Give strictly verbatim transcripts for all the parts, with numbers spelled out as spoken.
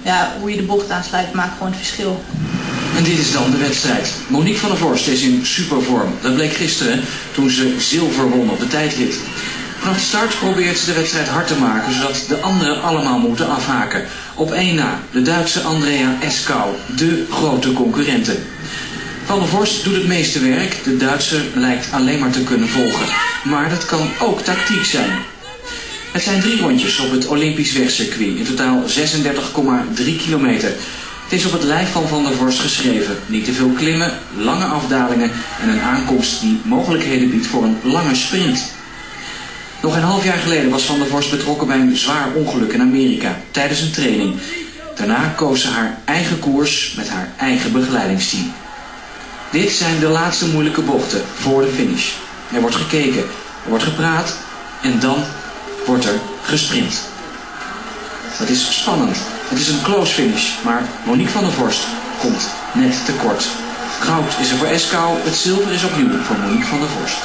ja, hoe je de bocht aansluit maakt gewoon het verschil. En dit is dan de wedstrijd. Monique van der Vorst is in supervorm. Dat bleek gisteren toen ze zilver won op de tijdrit. Vanaf de start probeert ze de wedstrijd hard te maken, zodat de anderen allemaal moeten afhaken. Op één na, de Duitse Andrea Eskau, de grote concurrente. Van der Vorst doet het meeste werk, de Duitser lijkt alleen maar te kunnen volgen. Maar dat kan ook tactiek zijn. Het zijn drie rondjes op het Olympisch wegcircuit, in totaal zesendertig komma drie kilometer. Het is op het lijf van Van der Vorst geschreven. Niet te veel klimmen, lange afdalingen en een aankomst die mogelijkheden biedt voor een lange sprint. Nog een half jaar geleden was Van der Vorst betrokken bij een zwaar ongeluk in Amerika tijdens een training. Daarna koos ze haar eigen koers met haar eigen begeleidingsteam. Dit zijn de laatste moeilijke bochten voor de finish. Er wordt gekeken, er wordt gepraat en dan wordt er gesprint. Het is spannend. Het is een close finish, maar Monique van der Vorst komt net tekort. Goud is er voor Eskau, het zilver is opnieuw voor Monique van der Vorst.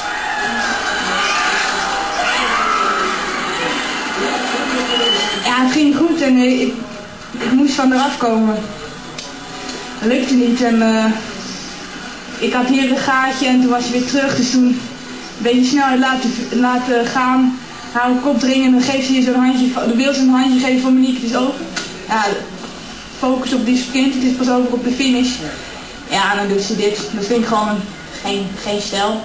Ja, het ging goed en ik, ik, ik moest van eraf komen. Dat lukte niet en uh, ik had hier een gaatje en toen was hij weer terug, dus toen een beetje snelheid laten, laten gaan. Haar op kop dringen en dan geeft ze hier zo'n handje, de wil ze een handje geven voor Monique, het is over. Ja, focus op die sprint, het is pas over op de finish. Ja, en dan doet ze dit. Dat vind ik gewoon geen, geen stijl.